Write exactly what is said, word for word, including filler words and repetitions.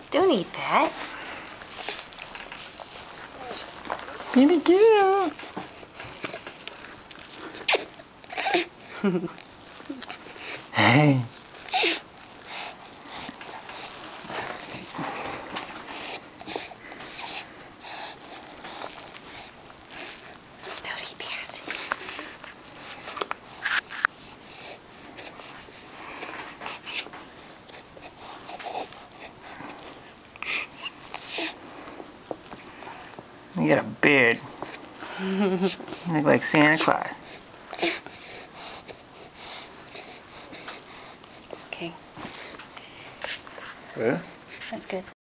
Don't eat that. Baby girl. Hey. Don't eat that. You got a beard. You look like Santa Claus. Okay. Good? That's good.